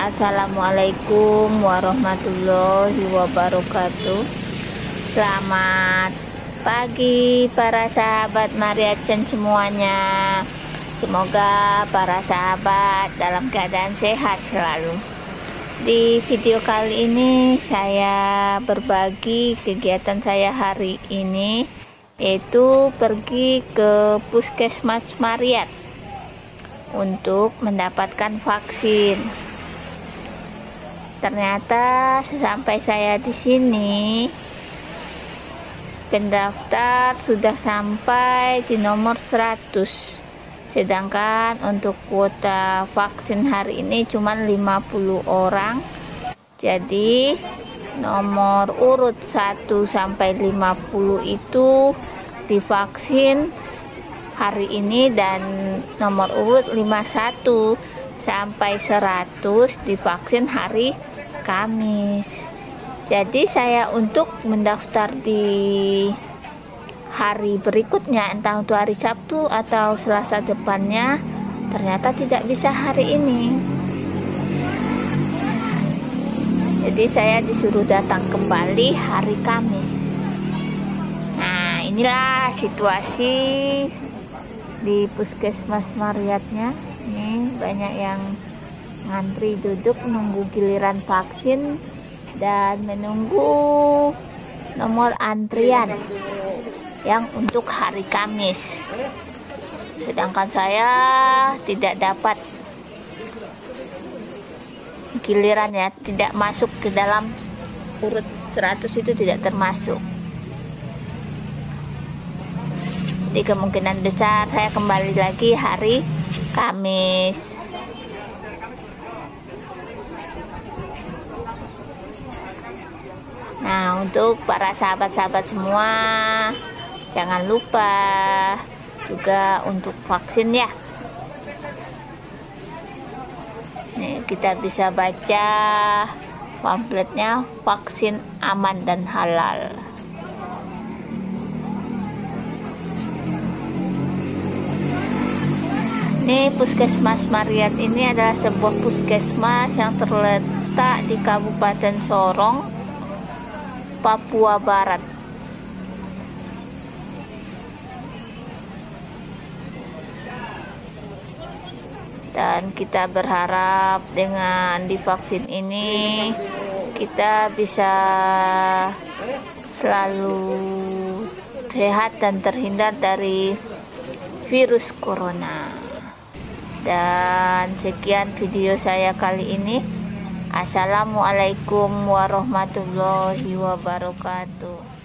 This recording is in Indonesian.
Assalamualaikum warahmatullahi wabarakatuh. Selamat pagi para sahabat Mariachen semuanya. Semoga para sahabat dalam keadaan sehat selalu. Di video kali ini saya berbagi kegiatan saya hari ini, yaitu pergi ke Puskesmas Mariat untuk mendapatkan vaksin. Ternyata sesampai saya di sini, pendaftar sudah sampai di nomor 100. Sedangkan untuk kuota vaksin hari ini cuma 50 orang. Jadi nomor urut 1 sampai 50 itu divaksin hari ini, dan nomor urut 51 sampai 100 divaksin hari Kamis. Jadi saya untuk mendaftar di hari berikutnya, entah untuk hari Sabtu atau Selasa depannya, ternyata tidak bisa hari ini. Jadi saya disuruh datang kembali hari Kamis. Nah, inilah situasi di Puskesmas Mariatnya. Ini banyak yang ngantri duduk menunggu giliran vaksin dan menunggu nomor antrian yang untuk hari Kamis. Sedangkan saya tidak dapat giliran, ya, tidak masuk ke dalam urut 100, itu tidak termasuk. Jadi kemungkinan besar saya kembali lagi hari Kamis. Nah, untuk para sahabat-sahabat semua, jangan lupa juga untuk vaksin, ya. Nih, kita bisa baca pamfletnya, vaksin aman dan halal. Ini Puskesmas Mariat ini adalah sebuah puskesmas yang terletak di Kabupaten Sorong, Papua Barat. Dan kita berharap dengan divaksin ini kita bisa selalu sehat dan terhindar dari virus corona. Dan sekian video saya kali ini. Assalamualaikum warahmatullahi wabarakatuh.